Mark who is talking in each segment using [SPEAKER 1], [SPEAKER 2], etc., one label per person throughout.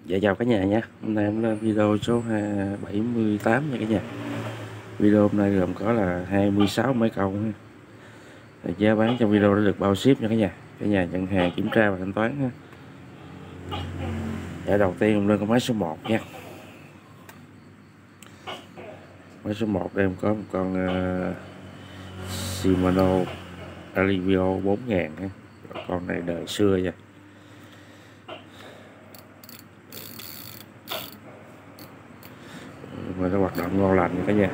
[SPEAKER 1] Dạ chào cả nhà nha. Hôm nay em lên video số 78 nha cả nhà. Video hôm nay gồm có là 26 mấy câu ha. Giá bán trong video đã được bao ship nha cả nhà. Cả nhà nhận hàng kiểm tra và thanh toán ha. Dạ đầu tiên em lên con máy số 1 nha. Máy số 1 đây em có một con Shimano Alivio 4000 ha. Con này đời xưa nha. Mà nó hoạt động ngon lành nha cả nhà.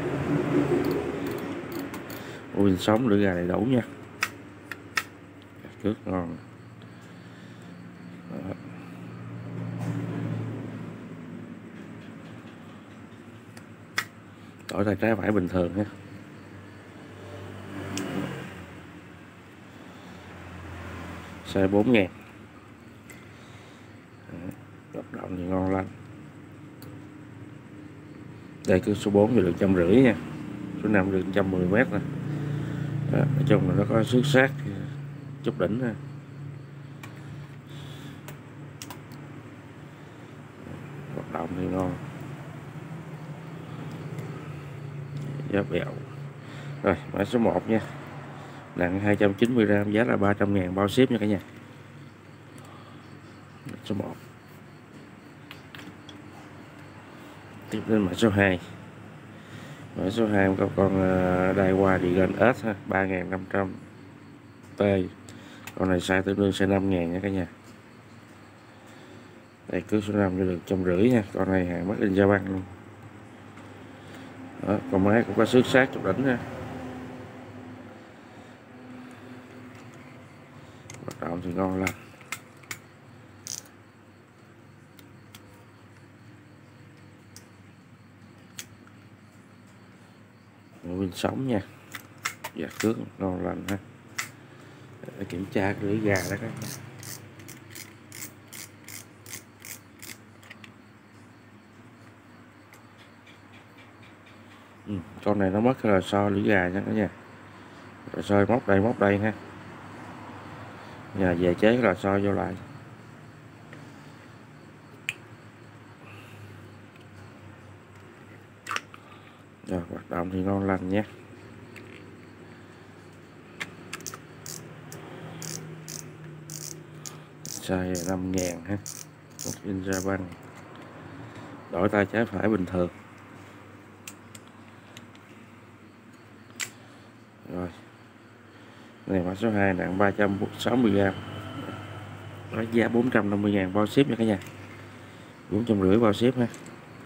[SPEAKER 1] Pin sống lưỡi gà đầy đủ nha. Cước ngon. Đó. Đổi tay trái phải bình thường ha. Size 4000. Hoạt động thì ngon lành. Đây cứ số 4 thì được 150 nha, số 5 được 110 mét nè. Nói chung là nó có xước sát chút đỉnh ha. Hoạt động thì ngon, giá bèo. Rồi mã số 1 nha, nặng 290g, giá là 300.000 bao ship nha cả nhà. Số 1. Tiếp đến mã số 2. Mã số 2 có con Daiwa Digan S ha, 3500 T. Con này size tương đương size 5000 nha cả nhà. Đây cứ số 5 cho được 150 nha. Con này hàng made in Japan luôn. Đó, con máy cũng có xước sát chút đỉnh ha. Hoạt động thì ngon lắm. Pin sống nha. Dạ cước ngon lành ha. Để kiểm tra cái lưỡi gà đó các nhà. Con này nó mất cái lò xo lưỡi gà nha cả nhà. Lò xo móc đây ha. Nhà về chế cái lò xo vô lại. Rồi hoạt động thì ngon lành nhé. Size 5000 ha. In Japan. Đổi tay trái phải bình thường. Rồi. Này mã số 2 nặng 360g. Với giá 450.000 bao ship nha cả nhà. 450 bao ship ha.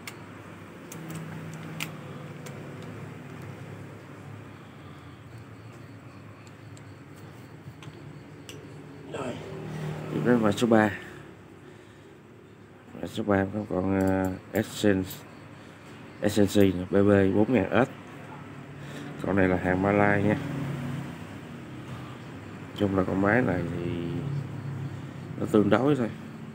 [SPEAKER 1] Rồi. Tiếp đến mã số 3. Mã số 3 có con Essence BB 4000S. Con này là hàng Malai nha. Chung là con máy này thì nó tương đối thôi.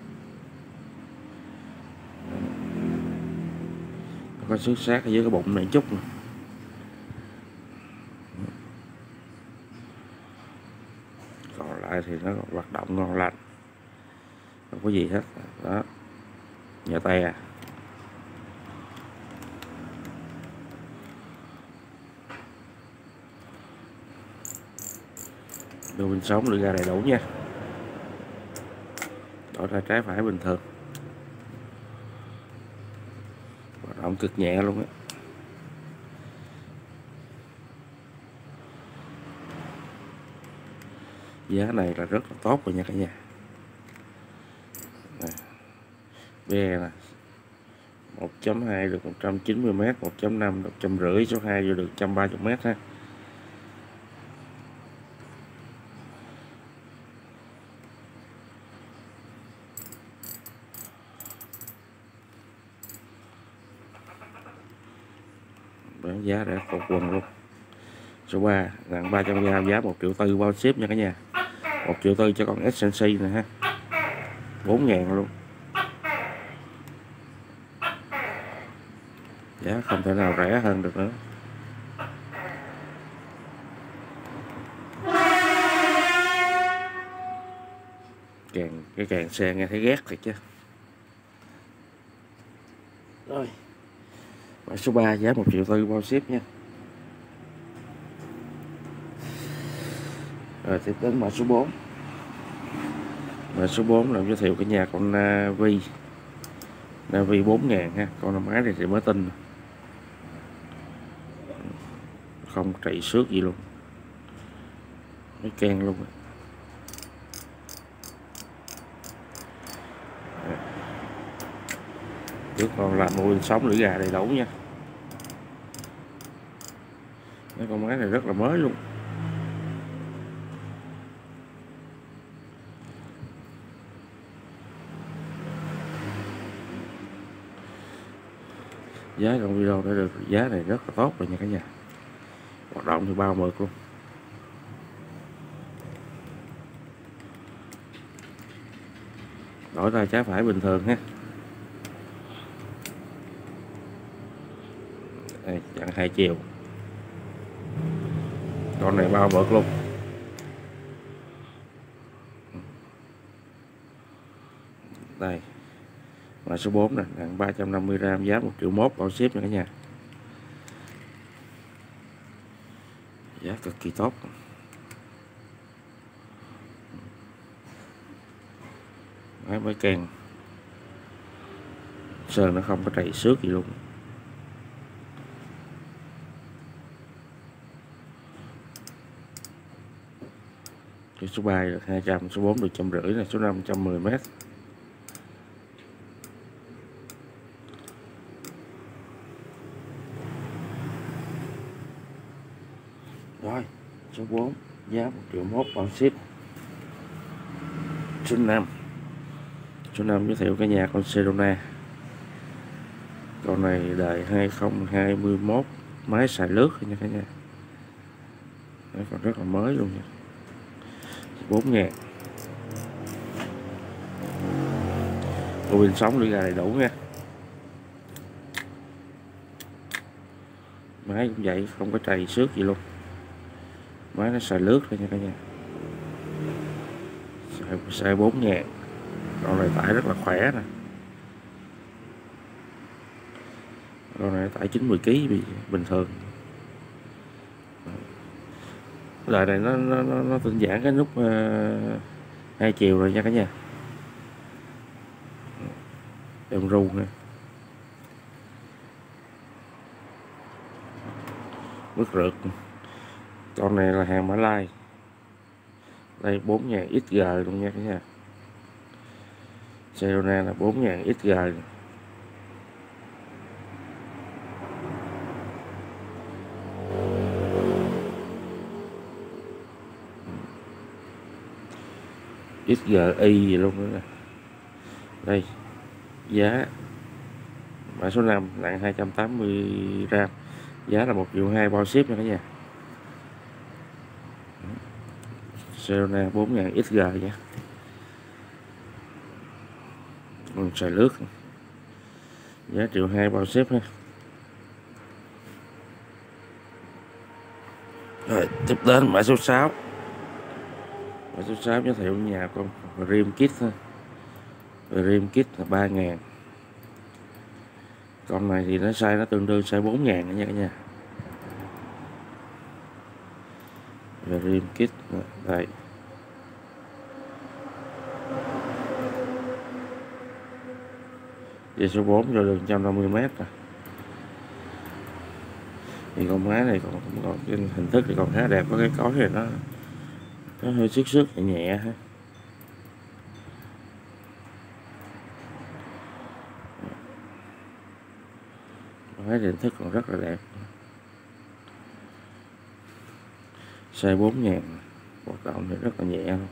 [SPEAKER 1] Nó có xước sát ở dưới cái bụng này chút nè. Còn lại thì nó hoạt động ngon lành, không có gì hết. Đó, nhờ tay à. Đồ pin sống lưỡi gà đầy đủ nha. Đổi tay trái phải bình thường. Hoạt động cực nhẹ luôn á. Giá này là rất là tốt rồi nha cả nhà. Bè nè, 1.2 được 190m, 1.5 được 150, số 2 vô được 130m ha. Bán giá đã cột quần luôn. Số 3 nặng 300g, giá 1.400.000 bao ship nha cả nhà. 1.400.000 cho con Essence nè ha. 4.000 luôn. Giá không thể nào rẻ hơn được nữa. Cái càng xe nghe thấy ghét thiệt chứ. Mã số 3 giá 1,4 triệu bao ship nha. Rồi tiếp đến mã số 4. Mã số 4 làm giới thiệu cả nhà con Navi 4.000 ha. Con máy này thì mới tinh, không chạy xước gì luôn, mới can luôn. Trước còn làm mô bin sống lưỡi gà đầy đủ nha. Cái con máy này rất là mới luôn. Giá trong video đã được giá này rất là tốt rồi nha cả nhà. Hoạt động thì bao mượt luôn. Đổi tay trái phải bình thường ha. Đây, chặn 2 chiều. Con này bao mượt luôn. Đây, mã số 4 nè, nặng 350g, giá 1,1 triệu bao ship nha cả nhà. Giá cực kỳ tốt. Máy mới can, sơn nó không có trầy xước gì luôn. Số 3 được 200, số 4 được 150 này, số 5 110m. Rồi, số 4 giá 1,1 triệu bao ship. Số 5. Số 5 giới thiệu cả nhà con Sedona. Con này đời 2021, máy xài lướt nha cả nhà. Đấy, còn rất là mới luôn nha. 4.000. Mô bin sống lưỡi gà đầy đủ nha. Máy cũng vậy, không có trầy xước gì luôn. Máy nó xài lướt thôi nha cả nhà. Xài 4.000. Con này tải rất là khỏe nè. Con này tải 90 kg bình thường. Loại này nó tinh giản cái nút 2 chiều rồi nha cả nhà. Em ru nè. Mức rượt. Con này là hàng Mã Lai. Đây 4.000 XG luôn nha cả nhà. Sedona là 4.000 XG. XGI gì luôn nữa nè. Đây giá mã số 5 nặng 280g, giá là 1,2 triệu bao ship nha cả nhà. Sedona 4.000 XG nha. Còn xài lướt, giá 1,2 triệu bao ship ha. Rồi tiếp đến mã số 6. Mã số 6 giới thiệu nhà con Rim Kit thôi. Rim Kit là 3.000. Con này thì nó size nó tương đương size 4.000 nha cả nhà. Rim Kit đây. Dây số 4 cho đường 150m rồi. Thì con máy này còn trên hình thức thì còn khá đẹp, có cái cối này nó hơi xước nhẹ nhẹ ha. Máy hình thức còn rất là đẹp. Size 4.000, hoạt động thì rất là nhẹ luôn.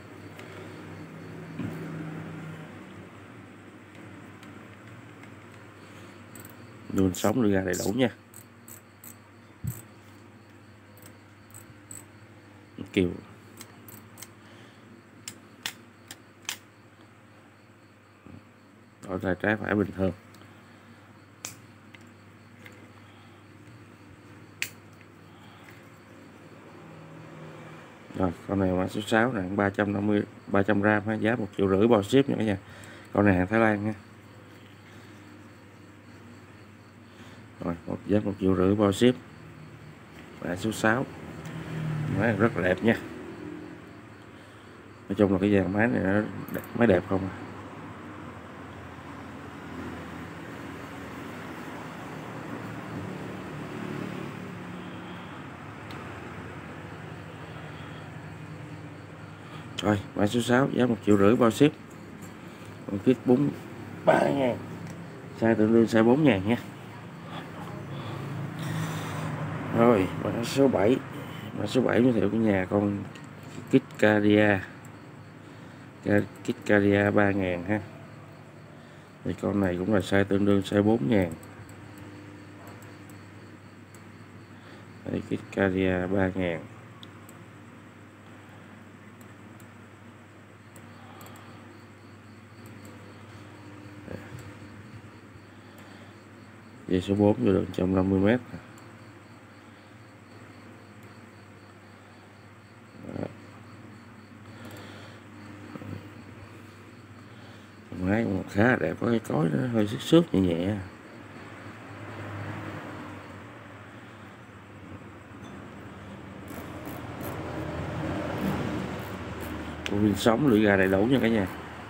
[SPEAKER 1] Luôn sống lưỡi gà đầy đủ nha. Kiều đổi tay trái phải bình thường. Rồi con này mã số 6 nặng 300g ha, giá 1,5 triệu bao ship nha cả nhà. Con này hàng Thái Lan nha. Rồi giá 1,5 triệu bao ship. Mã số 6. Máy rất là đẹp nha. Nói chung là cái dàn máy này nó máy đẹp không. Rồi, mã số 6 giá 1,5 triệu bao ship. Còn kit 43.000. Size tương đương size 4.000 nha. Rồi, mã số 7. Mã số 7 giới thiệu của nhà con kit Caria. Kit Caria 3.000 ha. Thì con này cũng là size tương đương size 4.000. Đây, kit Caria 3.000. Dây số 4 vô đường 150m. Máy cũng khá là đẹp, có cái cối nó hơi xước xước nhẹ nhẹ. Pin sống lưỡi gà đầy đủ nha cả nhà.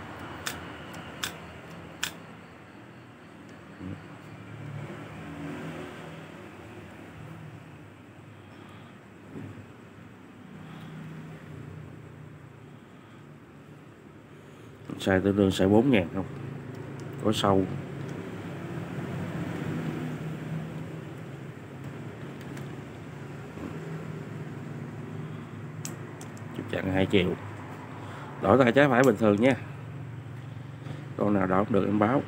[SPEAKER 1] Size tương đương size 4.000 không, có sâu. Chụp chặn 2 triệu. Đổi tay trái phải bình thường nha. Con nào đỏ không được em báo.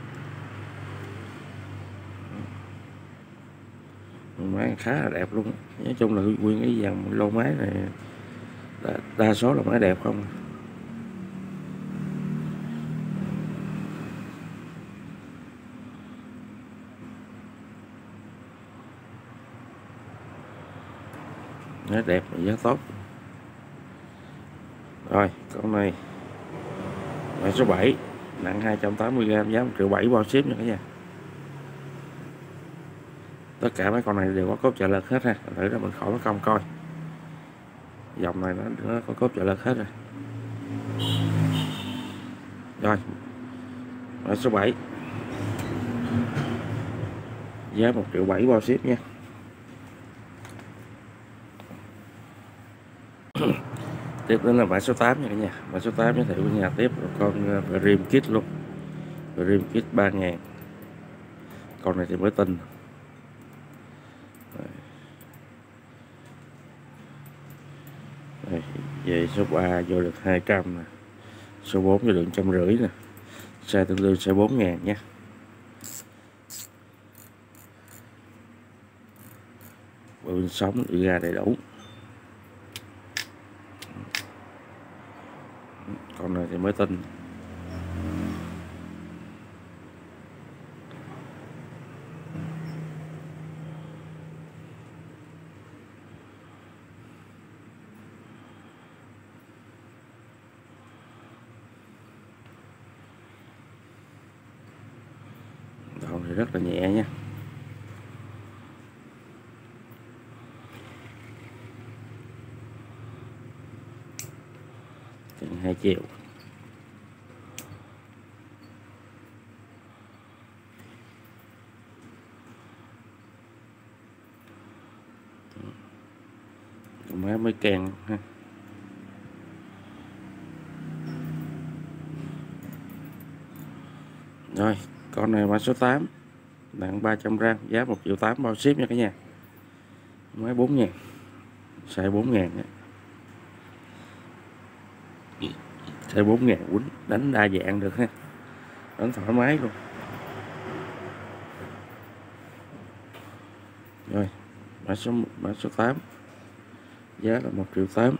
[SPEAKER 1] Máy khá là đẹp luôn. Nói chung là nguyên cái dàn lô máy này đa số là máy đẹp không. Nó đẹp và giá tốt. Rồi con này mã số 7 nặng 280g, giá 1,7 triệu bao ship nha cả nhà. Tất cả mấy con này đều có cốt trợ lực hết ha, thử ra mình khỏi mất công coi. Dòng này nó có cốt trợ lực hết rồi. Rồi mã số 7 giá 1,7 triệu bao ship nha. Tiếp đến là mã số 8 nha cả nhà. Mã số 8 giới thiệu của nhà tiếp là con Dream Kit luôn. Dream Kit 3.000. Con này thì mới tinh. Đây, về số 3 vô được 200 nè. Số 4 vô được 150 nè. Size tương đương size 4.000 nha. Pin sống lưỡi gà đầy đủ. Con này thì mới tinh. Đầu thì rất là nhẹ nha. Chừng 2 triệu. Máy mới kèn ha. Rồi con này mã số 8 nặng 300g, giá 1,8 triệu bao ship nha cả nhà. Máy 4.000, size 4.000 á. Size 4.000 quýnh đánh đa dạng được ha, đánh thoải mái luôn. Rồi mã số 8 giá là 1,8 triệu.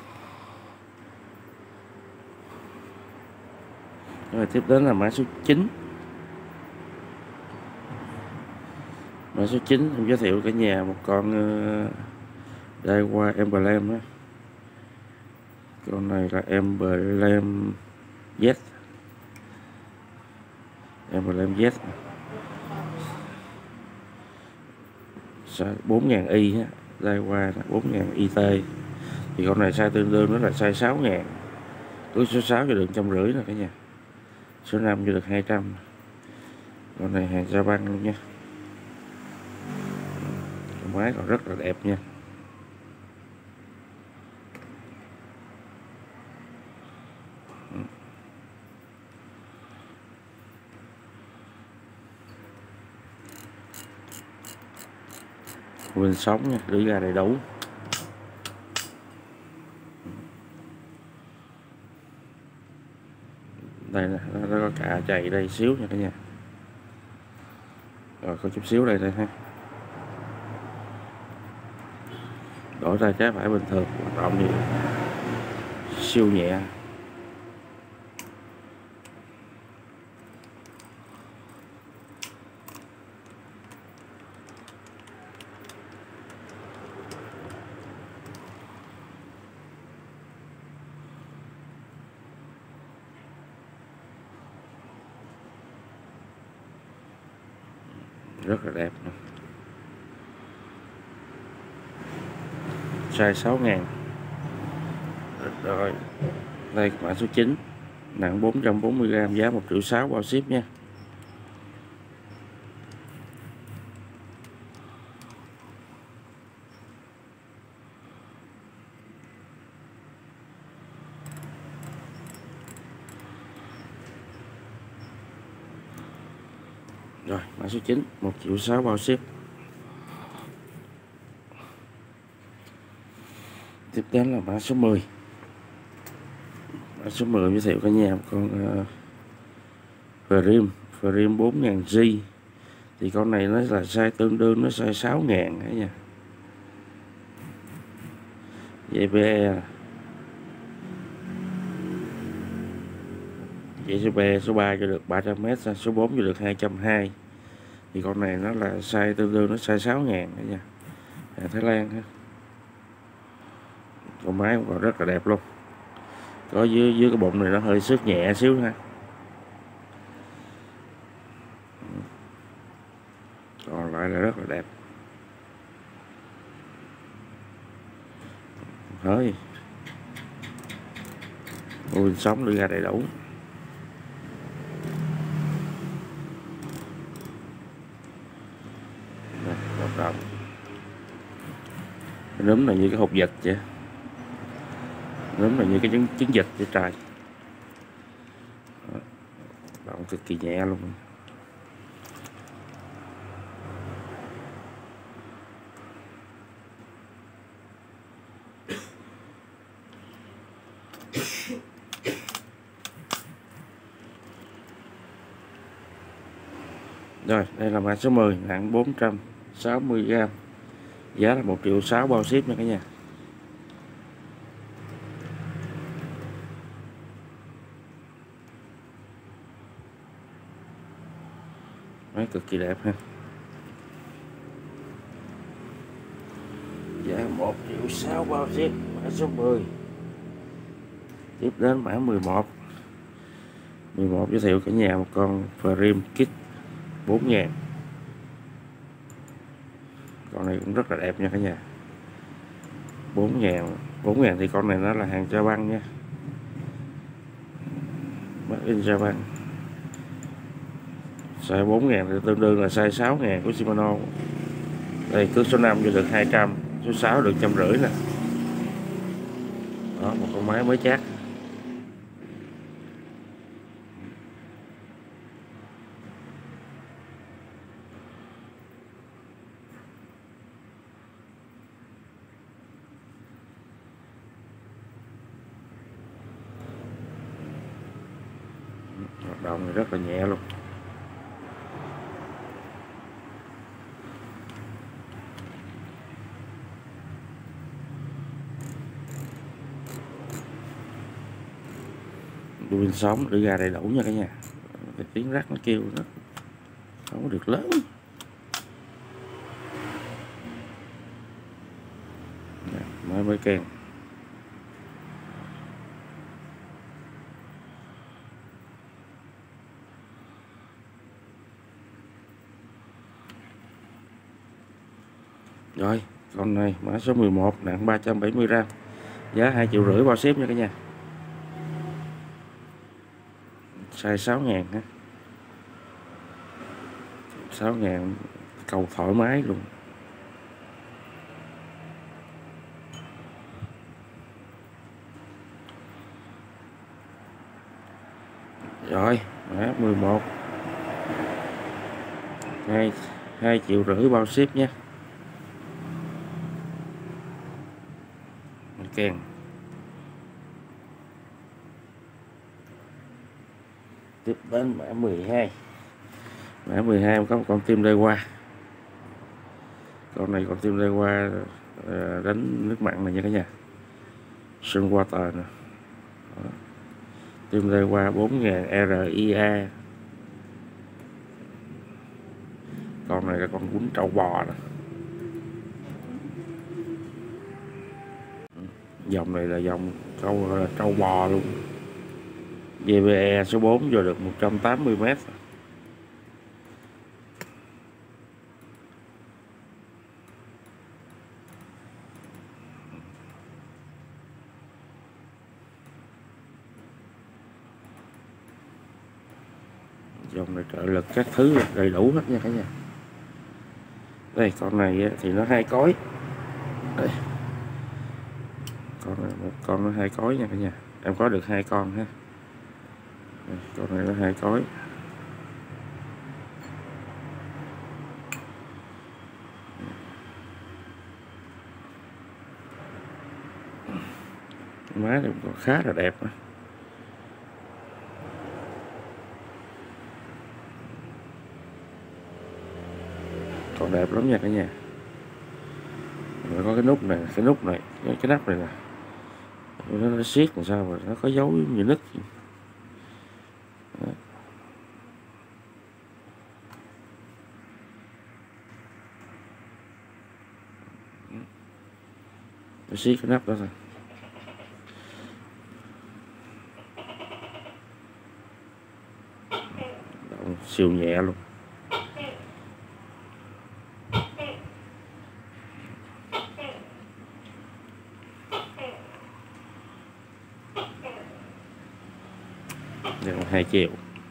[SPEAKER 1] Rồi tiếp đến là mã số 9. Mã số 9 em giới thiệu cả nhà một con Daiwa Emblem á. Con này là Emblem Z. Emblem Z. 4.000 y á, đây qua 4.000 IT. Thì con này size tương đương nó là size 6.000. Túi số 6 cho được 150 nè cả nhà, số 5 cho được 200. Con này hàng da băng luôn nha, máy còn rất là đẹp nha. Nguyên sống nha, lưỡi gà đầy đủ. Đây nè, nó có cả chày đây xíu nha cả nhà. Rồi có chút xíu đây thôi ha. Đổi ra trái phải bình thường, hoạt động như siêu nhẹ. Rất là đẹp nè. Size 6.000. Rồi đây mã số 9, nặng 440g, giá 1,6 triệu bao ship nha. Rồi mã số 9, 1,6 triệu bao ship. Tiếp đến là mã số 10. Mã số 10 giới thiệu cả nhà con Frame 4.000G. Thì con này nó là size tương đương, nó size 6.000 cả nhà. Dây PE, dây số PE số 3 cho được 300m, số 4 cho được 220. Thì con này nó là size tương đương, nó size 6.000 cả nhà, hàng Thái Lan ha. Con máy còn rất là đẹp luôn. Có dưới cái bụng này nó hơi xước nhẹ xíu ha. Còn lại là rất là đẹp. Hơi nguyên sống lưỡi gà đầy đủ. Hoạt động. Cái núm này như cái hộp vịt vậy. Núm này như cái trứng vịt vậy trời. Động cực kỳ nhẹ luôn. Rồi đây là mã số 10, nặng 460g, giá là 1,6 triệu bao ship nha cả nhà. Máy cực kỳ đẹp ha. Giá 1,6 triệu bao ship, mã số 10. Tiếp đến mã 11. 11 giới thiệu cả nhà một con Frame Kit 4.000. Con này cũng rất là đẹp nha cả nhà. 4.000 thì con này nó là hàng Japan nha, Made in Japan. Size 4.000 thì tương đương là size 6.000 của Shimano. Đây cước số 5 cho được 200, số 6 được 150 nè. Đó, một con máy mới chát. Hoạt động rất là nhẹ luôn. Đuôi sống lưỡi gà đầy đủ nha cả nhà. Cái tiếng rắc nó kêu nó không có được lớn. Mới kèn. Rồi con này mã số 11 nặng 370g, giá 2,5 triệu bao ship nha cả nhà. Size 6.000 ha, 6.000 cầu thoải mái luôn. Rồi mã 11 2,5 triệu bao ship nha. Kèn tiếp đến mã 12. Mã 12 có một con tim lê hoa. Con này con tim lê hoa đánh nước mặn này nha cả nhà, Sun Water nè. Tim lê hoa 4.000 RIA. Con này là con quýnh trâu bò nè. Dòng này là dòng trâu bò luôn. GBE số 4 vô được 180m. Dòng này trợ lực các thứ đầy đủ hết nha cả nhà. Đây con này thì nó 2 cối. Đây. Con nó 2 cối nha cả nhà. Em có được 2 con ha. Đây, con này nó 2 cối. Má này còn khá là đẹp đó. Còn đẹp lắm nha cả nhà. Rồi có cái nút này, cái nắp này nè, nó siết làm sao mà nó có dấu như nứt. Nó siết cái nắp đó thôi. Động siêu nhẹ luôn. Đây là 2 triệu.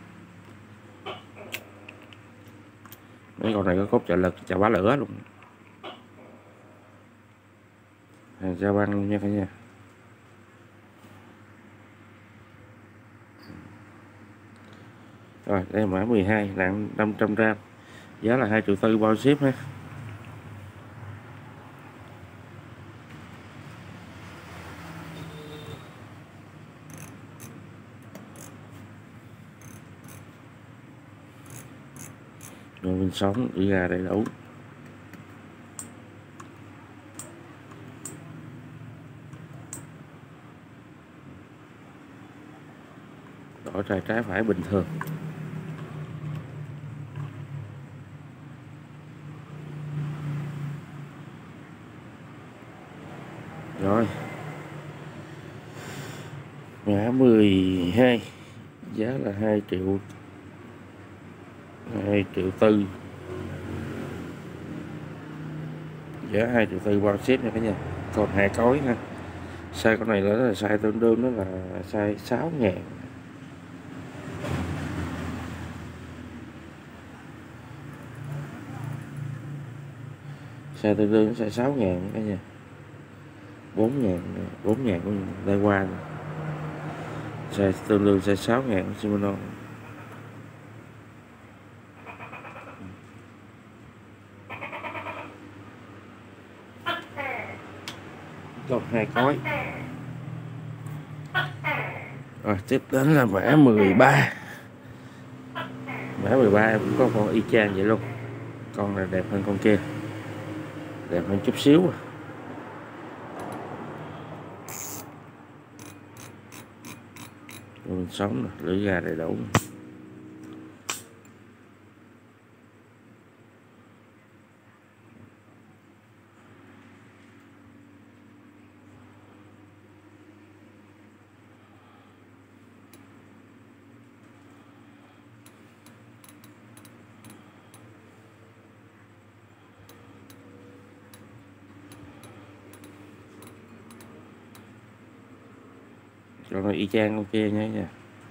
[SPEAKER 1] Mấy con này có cốt trợ lực, trợ bá lửa luôn. Hàng da băng luôn nha cả nhà. Rồi đây là mã 12 nặng 500g, giá là 2,4 triệu bao ship ha. Rồi mình sống đi ra đầy đủ. Đổ trái phải bình thường. Rồi mã 12 giá là 2,4 triệu, giá 2,4 triệu bao ship nha cả nhà. Còn 2 cối ha. Size con này là size tương đương, nó là size 6.000. Size tương đương size 6.000 cả nhà. 4.000 của Đài Hoa. Size tương đương size 6.000 của Shimano. Còn 2 cối. Rồi tiếp đến là mã 13. Mã 13 em cũng có con y chang vậy luôn. Con này đẹp hơn con kia, đẹp hơn chút xíu à. Mình sống nè, lưỡi gà đầy đủ. Con này y chang ok nha.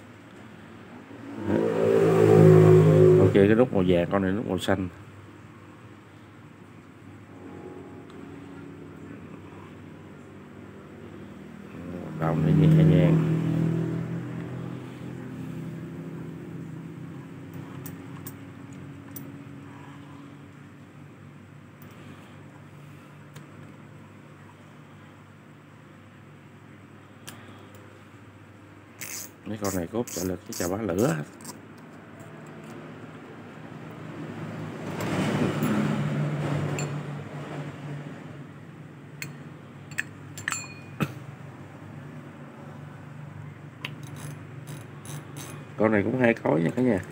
[SPEAKER 1] Ok, cái nút màu vàng, con này nút màu xanh. Động để nhẹ nhàng. Mấy con này cốt trợ lực với chà bá lửa. Con này cũng 2 khối nha cả nhà.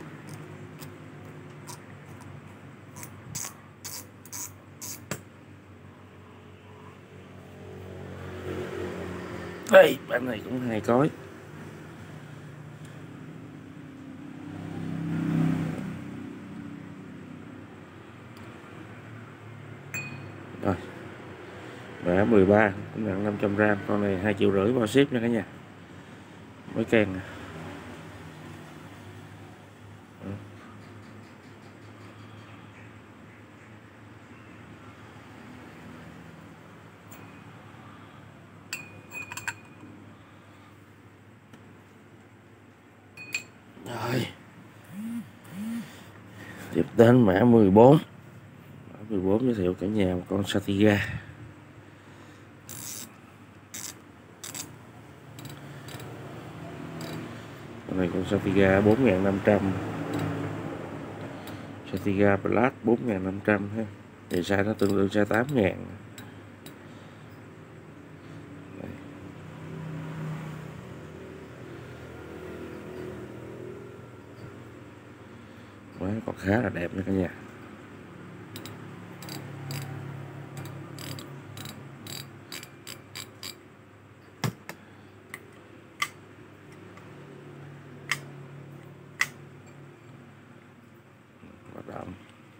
[SPEAKER 1] Đây, bản này cũng 2 khối. Rồi. Mã 13 cũng nặng 500g, con này 2,5 triệu bao ship nha cả nhà. Mới can nè. Rồi. Tiếp đến mã 14. Mã 14 giới thiệu cả nhà một con Satiga. Con này con Satiga 4.500. Satiga Plus 4.500 ha. Thì size nó tương đương size 8.000. Còn khá là đẹp nha cả nhà. Hoạt động.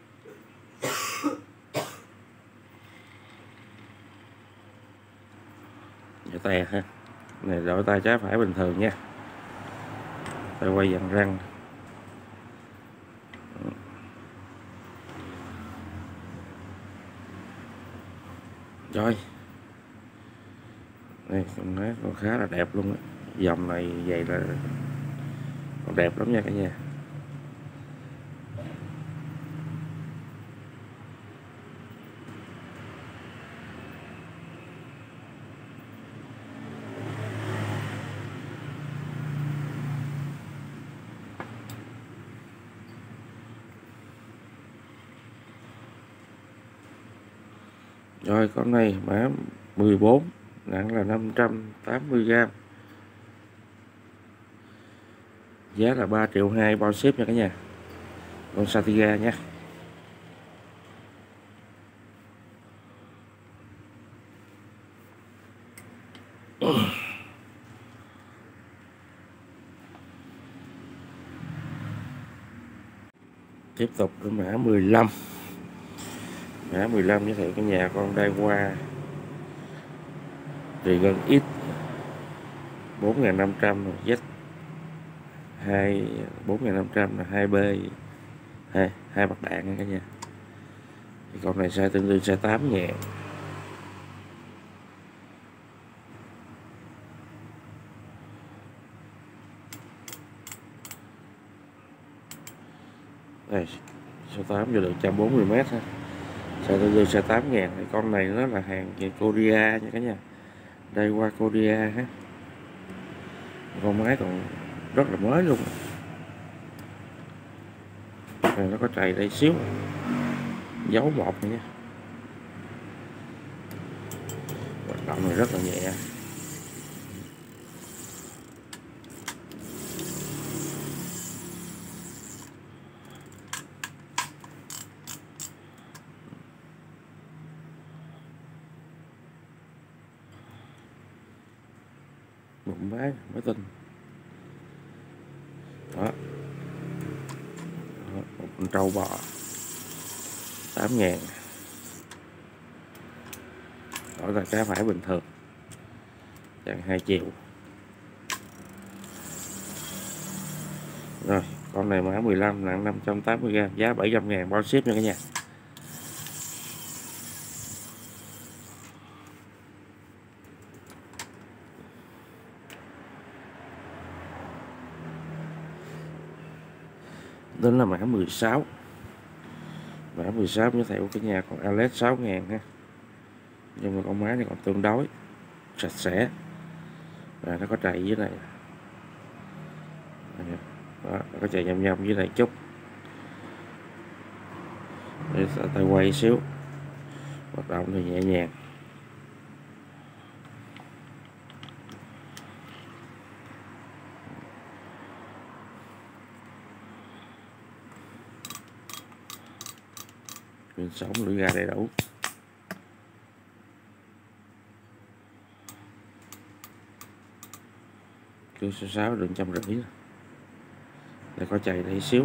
[SPEAKER 1] Dạ tay ha. Này đổi tay trái phải bình thường nha. Tay quay dàn răng. Rồi. Đây con nói còn khá là đẹp luôn á. Dòng này vậy là còn đẹp lắm nha cả nhà. Rồi con này mã 14 nặng là 580g. Giá là 3,2 triệu bao ship nha cả nhà. Con Satiga nha. Tiếp tục với mã 15. Mã 15 giới thiệu cả nhà con Daiwa Dragon X 4.500 Z2 4.500 là 2B hai bạc đạn nha cả nhà. Thì con này size tương đương size 8.000. Đây, số 8 vô được 140m ha. Size tương đương size 8.000. Thì con này nó là hàng về Korea nha cả nhà. Đây qua Korea ha. Con máy còn rất là mới luôn. Rồi nó có trầy đây xíu. Dấu một này nha. Hoạt động này rất là nhẹ. Một máy mới tinh. Đó. Một con trâu bò 8.000. Đổi là cá phải bình thường. Chẳng 2 triệu. Rồi con này mã 15 nặng 580g, giá 700.000 bao ship nha cả nhà. Đến là mã 16. Mã 16 giới thiệu cả nhà con Alex 6.000 ha. Nhưng mà con máy này còn tương đối sạch sẽ và nó có chạy dưới này. Đó, nó có chạy nhầm nhầm dưới này chút. Để tay quay xíu, hoạt động thì nhẹ nhàng. Pin sống, lưỡi ga đầy đủ. Cưa số 6 đường 150. Để có chạy đây xíu.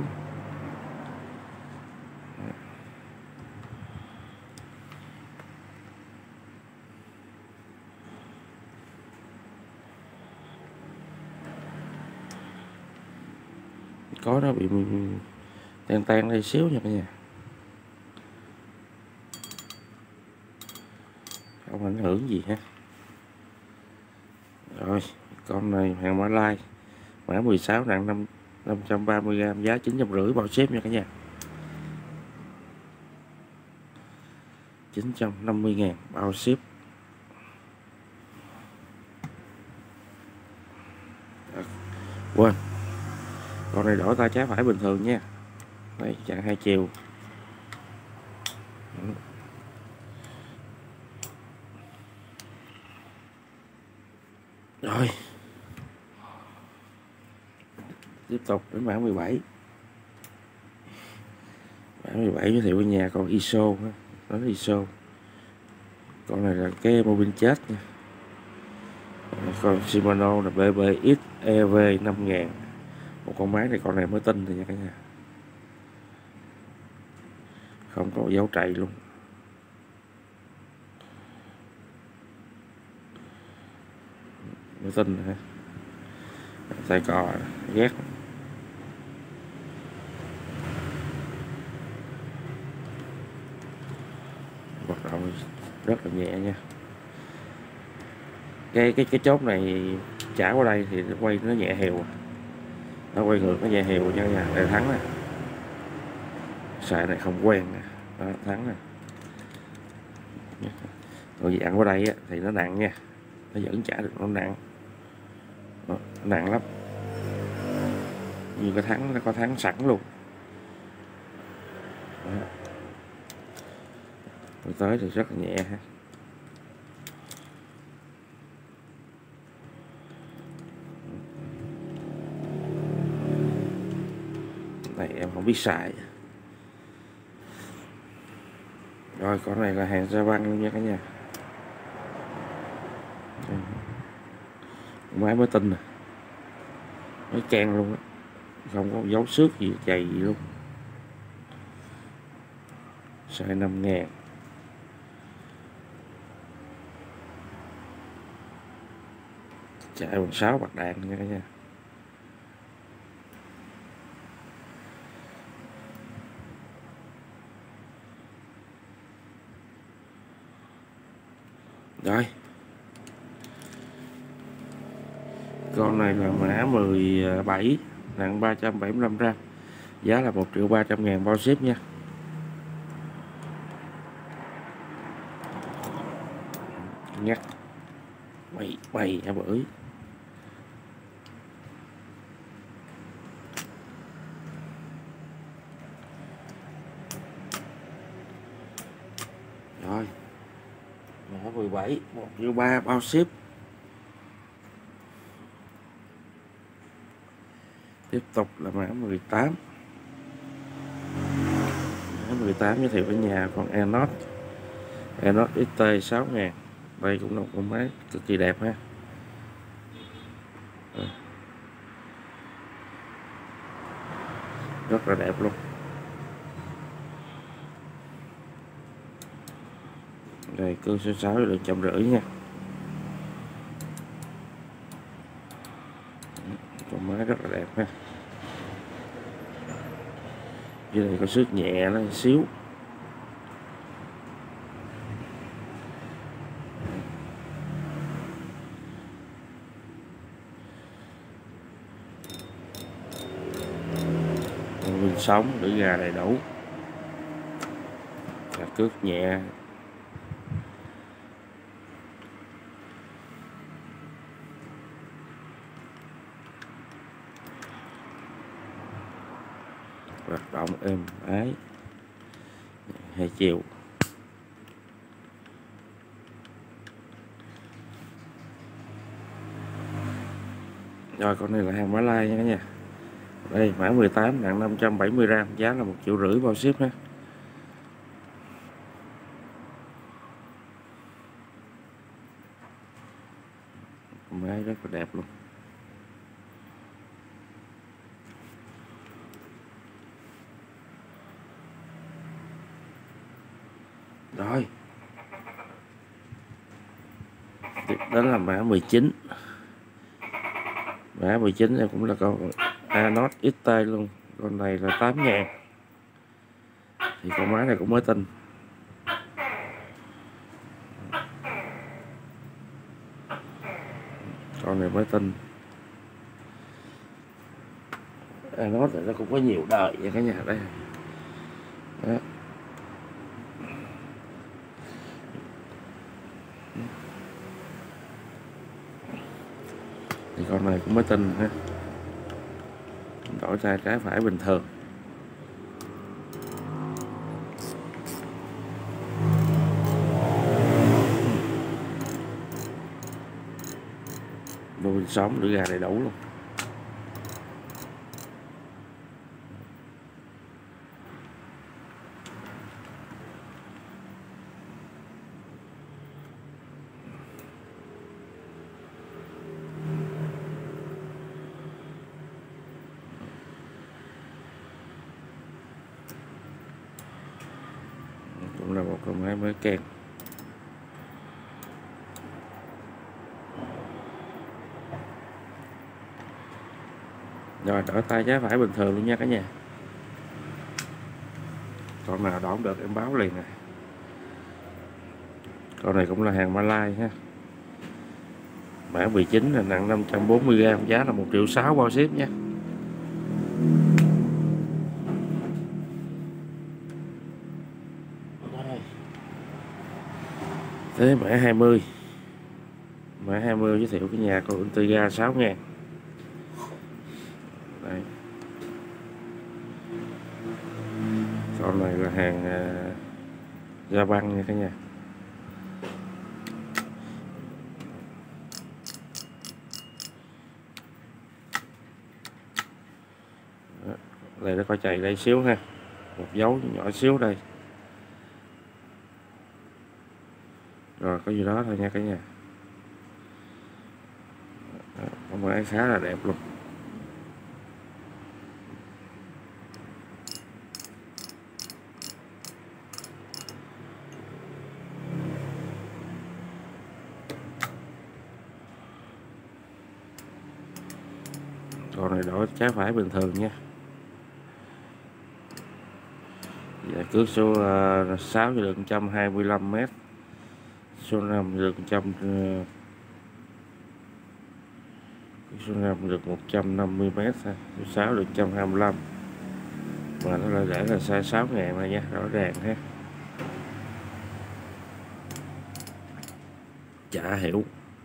[SPEAKER 1] Có nó bị tan tan đây xíu nha cả nhà, không ảnh hưởng gì ha. Rồi con này hàng mã lai mã 16 nặng 530g, giá 950 bao ship nha cả nhà. 950.000 bao ship. Quên, con này đổi tay trái phải bình thường nha. Đây chặn hai chiều. Rồi tiếp tục đến mã 17. Mã 17 giới thiệu ở nhà con ISO, nó ISO. Con này là cái mô pin chết nha. Con Shimano là BBX EV 5000. Một con máy này, con này mới tinh thôi nha cả nhà, không có dấu trầy luôn. Mới tinh ha. Tay cò ghét. Hoạt động rất là nhẹ nha. Cái chốt này trả qua đây thì quay nó nhẹ hều, nó quay ngược nó nhẹ hều nha cả nhà. Đây thắng nè, xài này không quen nè. Đó, thắng nè. Còn dạng qua đây á, thì nó nặng nha, nó vẫn trả được, nó nặng. Đó, nặng lắm. Như cái thắng, nó có thắng sẵn luôn. Đó. Rồi tới thì rất là nhẹ ha. Này em không biết xài. Rồi con này là hàng da băng luôn nha cả nhà. Máy mới tinh nè, mới can luôn á, không có dấu xước gì chày gì luôn. Xài 5.000. Chạy bằng 6 bạc đạn nha cả nhà. Rồi con này là mã 17 nặng 375g, giá là 1.300.000 bao ship nha. Nhắc mày hả bưởi. Rồi mã 17 1.300.000 bao ship. Tiếp tục là mã 18. Mã 18 giới thiệu ở nhà con Enos XT 6.000. Đây cũng là một con máy cực kỳ đẹp ha. Rất là đẹp luôn. Đây cưa số 6 được 150 nha. Con máy rất là đẹp ha. Dưới đây có xước nhẹ nó xíu. Mình sống lưỡi gà đầy đủ, cước nhẹ. Hoạt động êm ái, hai chiều. Rồi con này là hàng Mã Lai nha cả nhà. Đây mã 18 nặng 570g, giá là 1,5 triệu bao ship ha. Máy rất là đẹp luôn. Rồi tiếp đến là mã 19. Mã 19 này cũng là con Anos XT luôn. Con này là 8.000. Thì con máy này cũng mới tinh. Con này mới tinh. Anos này nó cũng có nhiều đời vậy cả nhà. Đây đó. Thì con này cũng mới tinh ha, đổi tay trái phải bình thường. Đuôi sống lưỡi gà đầy đủ luôn. Cũng là một con máy mới kèm. Rồi đổi tay trái phải bình thường luôn nha cả nhà. Con nào đón được em báo liền nè. Con này cũng là hàng Malai ha. Mã 19 là nặng 540g, giá là 1,6 triệu bao ship nha. Thế mã 20. Mã 20 giới thiệu cái nhà con Ultiga 6.000. Đây. Con này là hàng da băng nha cả nhà. Đây nó có chày đây xíu ha, một dấu nhỏ xíu đây. Rồi có gì đó thôi nha cả nhà. Con máy khá là đẹp luôn. Con này đổi trái phải bình thường nha. Dạ, cước số 6 thì được 125m, số 5 được 100, số 5 được 150m, số 6 được 125, mà nó lại để là size 6.000 này nha, rõ ràng ha. Chả hiểu.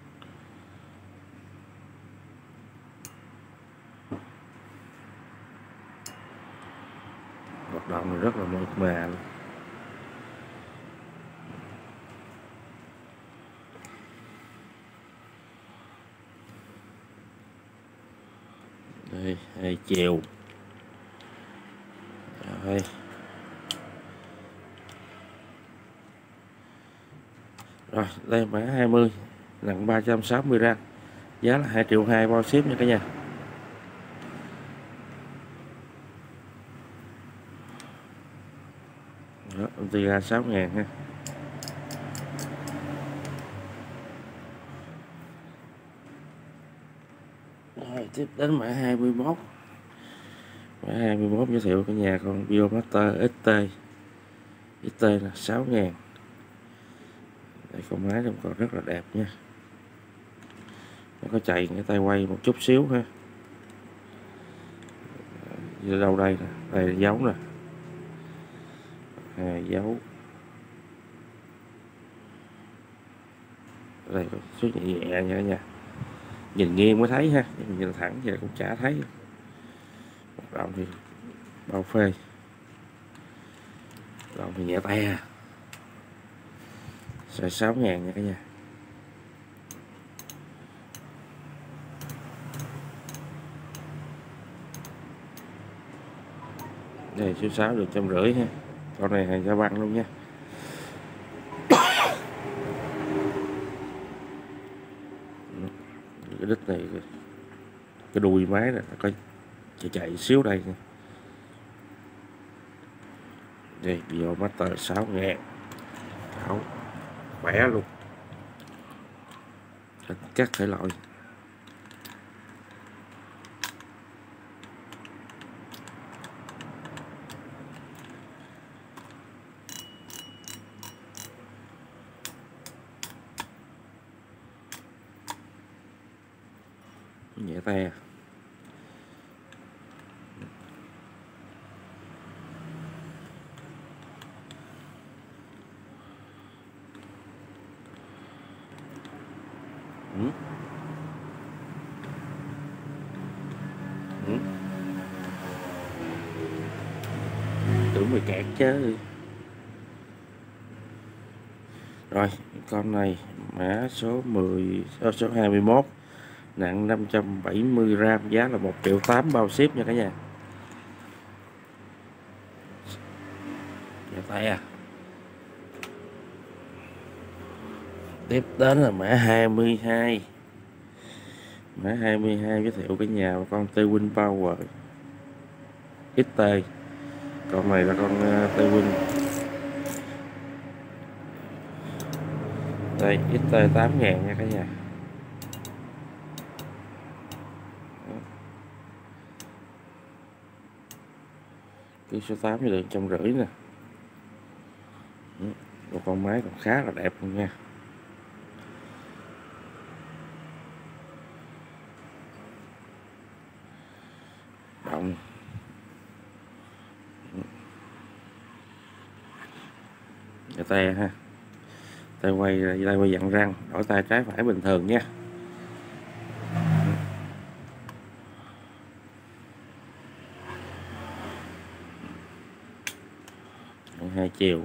[SPEAKER 1] Hoạt động rất là mượt mà luôn. Đây, 2 chiều. Đây. Rồi, đây mã 20, nặng 360g, giá là 2,2 triệu bao ship nha cả nhà. Đó, Ultiga 6.000 ha. Rồi tiếp đến mã 21. Mã 21 giới thiệu cả nhà con Biomaster XT. XT là 6.000. Đây, con máy nó còn rất là đẹp nha. Nó có chạy cái tay quay một chút xíu ha. Ở đâu đây nè, đây là dấu nè, dấu. Đây số nhẹ nhẹ nha, nhìn nghiêng mới thấy ha, nhìn thẳng vậy cũng chả thấy. Hoạt động thì bao phê, hoạt động thì nhẹ tay à. Xài 6.000 nha cả nhà. Đây số 6 được 150 ha. Con này hàng ra băng luôn nha. Cái đít này, cái đuôi máy này có chạy xíu đây nha. Đây Biomaster 6.000. Thảo khỏe luôn, các thể loại. Nhẹ tay à. Tưởng mày kẹt chứ. Rồi con này mã số 10, số 21, nặng 570g, giá là 1.8 triệu bao ship nha cả nhà. Nhẹ tay à. Tiếp đến là mã 22. Mã 22 giới thiệu cái nhà con T-Win Power XT. Con này là con T-Win. Đây XT 8.000 nha cả nhà. Cái số 8 thì được 150 nè. Một con máy còn khá là đẹp luôn nha. Động. Cái tay ha, tay quay dặn răng, đổi tay trái phải bình thường nha. Hai chiều.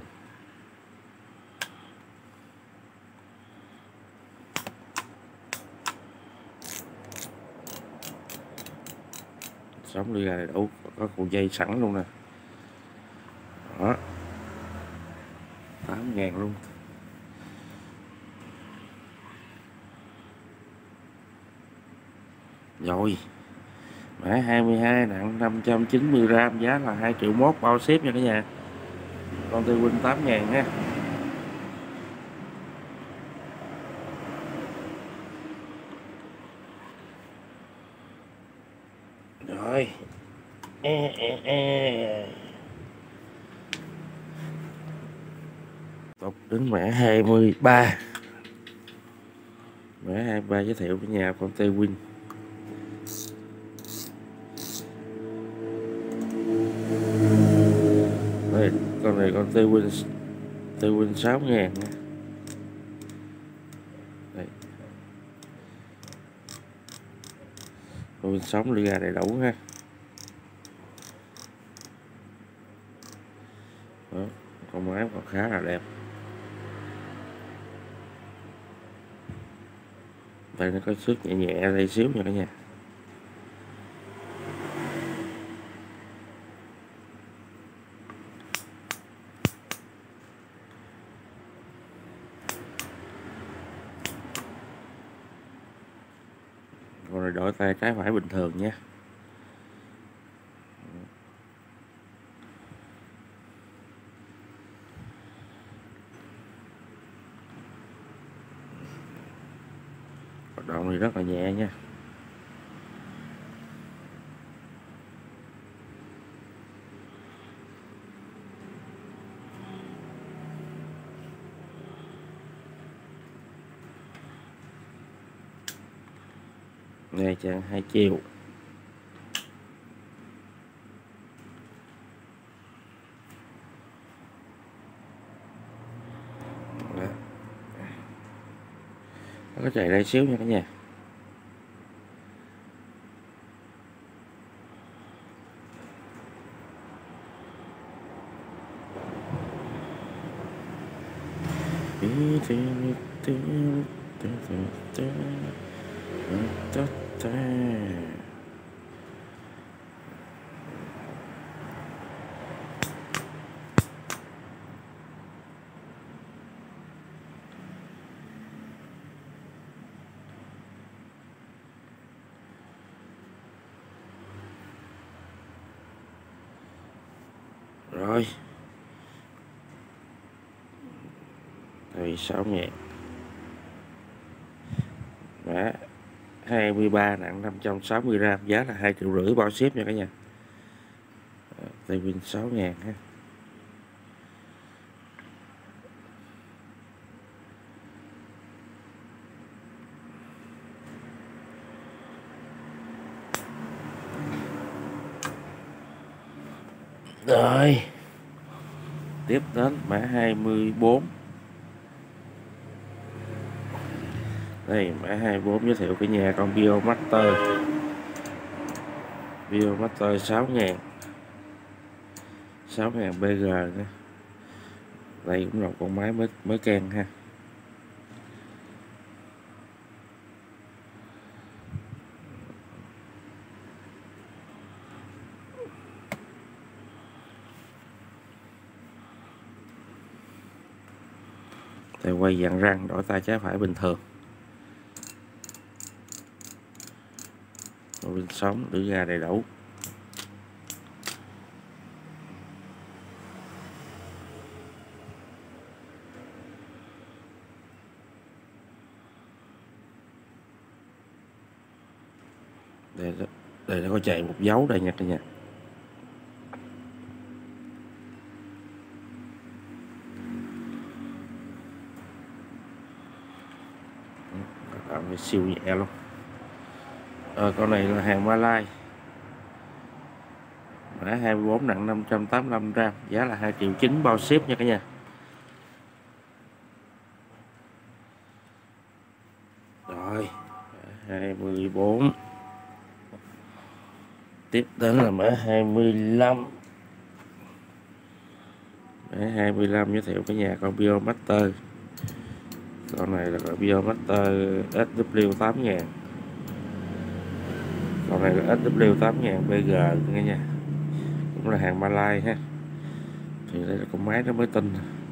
[SPEAKER 1] Sống đi ra đủ, có cuộn dây sẵn luôn nè. Đó, 8.000 luôn. Rồi mã 22 nặng 590g, giá là 2.1 triệu bao ship nha cả nhà. Con T-Win 8.000 ha. Rồi tục đến mã 23. Mã 23 giới thiệu với nhà con T-Win. Đây, con này con T-Win 6.000 nha. Đây, T-Win sống ly gà đầy đủ ha. Đó, con máy còn khá là đẹp. Đây nó có xước nhẹ nhẹ đây xíu nha cả nhà. Rồi đổi tay trái phải bình thường nha. Hoạt động thì rất là nhẹ nha. Này chàng 2 triệu. Đó. Nó có chạy đây xíu nha cả nhà. Rồi thì 6.000 mã 23 nặng 560g, giá là 2,5 triệu bao ship nha cả nhà. Tay pin 6.000 ha. Rồi tiếp đến mã 24. Đây mã 24 giới thiệu cái nhà con Biomaster. Biomaster 6.000 BG nữa. Đây cũng là con máy mới can ha. Tay quay dạng răng, đổi tay trái phải bình thường. Pin sống, đỡ ga đầy đủ. Đây nó có chạy một dấu đây nha cả nhà. Làm siêu nhẹ luôn. Con này là hàng Malai, mã 24 nặng 585g, giá là 2,9 triệu bao ship nha cả nhà. Rồi 24. Tiếp đến là mã 25. Mã 25 giới thiệu cả nhà con Biomaster. Con này là Biomaster SW 8.000. Con này là SW 8.000 BG cả nhà. Cũng là hàng Malai ha. Thì đây là con máy nó mới tinh.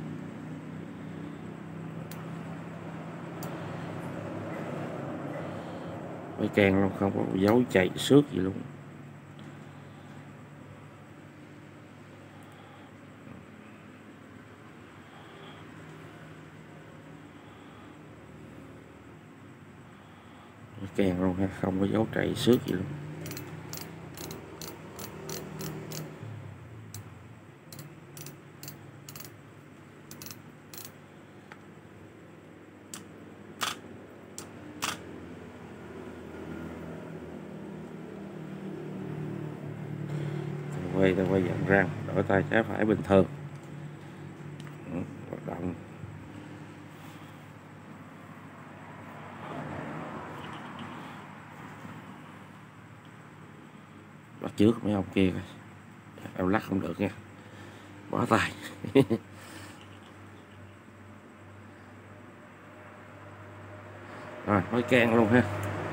[SPEAKER 1] Mới càng luôn, không có dấu chạy xước gì luôn. Càng luôn ha, không có dấu chạy xước gì luôn. Ta quay dạng răng, đổi tay trái phải bình thường. Hoạt động. Bắt trước mấy ông kia coi. Em lắc không được nha, bỏ tay. Rồi mới can luôn ha.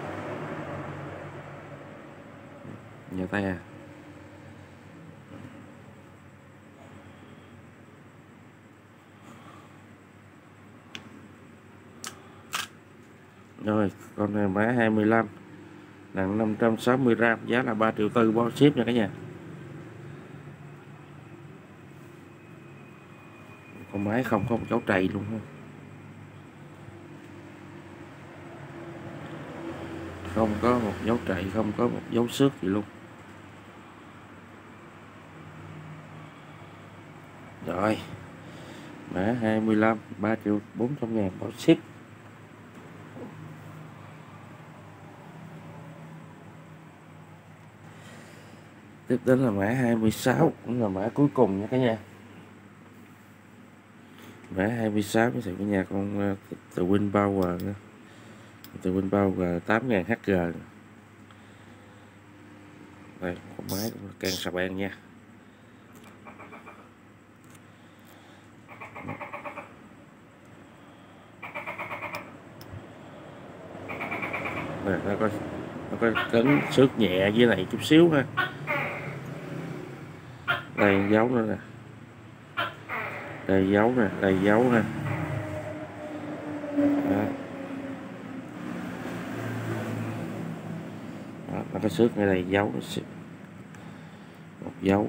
[SPEAKER 1] Nhờ tay à. Rồi con này mã 25 nặng 560g, giá là 3,4 triệu bao ship nha cả nhà. Con máy không có một dấu trầy luôn ha. Không có một dấu trầy, không có một dấu xước gì luôn. Rồi mã 25 3.400.000 bao ship. Tiếp đến là mã 26, cũng là mã cuối cùng nha cả nhà. Mã 26 sẽ cả nhà con từ Win Power, từ Win Power 8000 HG. Đây, con máy cũng là can xà beng nha. Đây, nó có cấn xước nhẹ với này chút xíu ha. Đây dấu nữa nè, đây dấu nè, đây dấu nè. Đó. Đó, nó có xước ngay đây dấu, một dấu,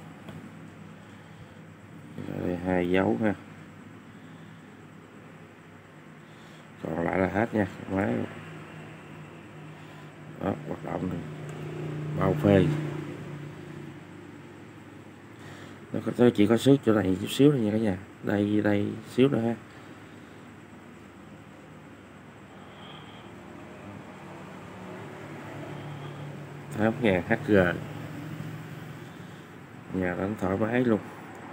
[SPEAKER 1] đây hai dấu ha, còn lại là hết nha. Máy đó hoạt động này, bao phê. Nó chỉ có xước chỗ này chút xíu thôi nha cả nhà, đây xíu nữa ha. Tám ngàn HG, nhà đánh thoải mái luôn.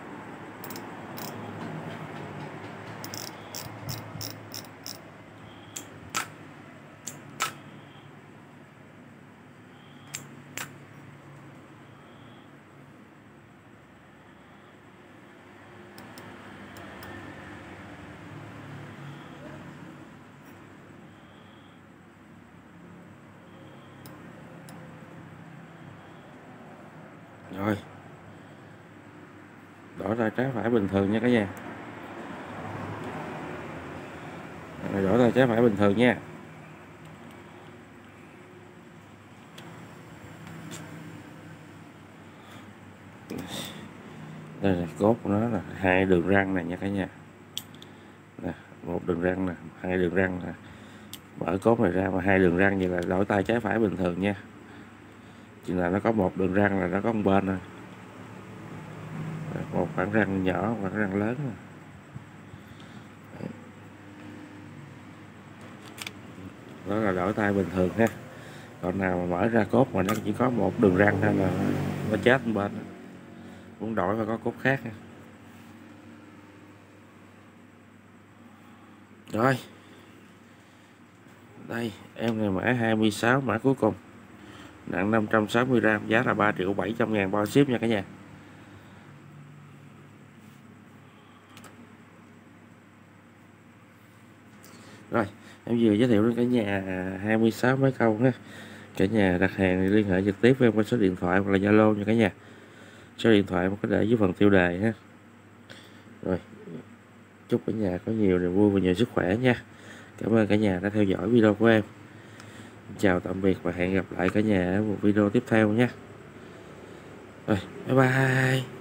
[SPEAKER 1] Rồi, đổ ra trái phải bình thường nha cả nhà. Rồi, đổ ra trái phải bình thường nha. Đây là cốt của nó là hai đường răng này nha cả nhà. Nè, một đường răng nè, hai đường răng nè. Mở cốt này ra mà hai đường răng vậy là đổi tay trái phải bình thường nha. Chỉ là nó có một đường răng là nó có một bên thôi. Một khoảng răng nhỏ, khoảng răng lớn rồi. Đó là đổi tay bình thường ha. Còn nào mà mở ra cốt mà nó chỉ có một đường răng thôi là nó chết một bên. Muốn đổi phải có cốt khác ha. Rồi, đây em này mã 26, mã cuối cùng, nặng 560g, giá là 3.700.000 bao ship nha cả nhà. Rồi, em vừa giới thiệu đến cả nhà 26 mấy câu ha. Cả nhà đặt hàng thì liên hệ trực tiếp với em qua số điện thoại hoặc là Zalo nha cả nhà. Số điện thoại em có để dưới phần tiêu đề ha. Rồi, chúc cả nhà có nhiều niềm vui và nhiều sức khỏe nha. Cảm ơn cả nhà đã theo dõi video của em. Chào tạm biệt và hẹn gặp lại cả nhà ở một video tiếp theo nhé. Rồi, bye bye.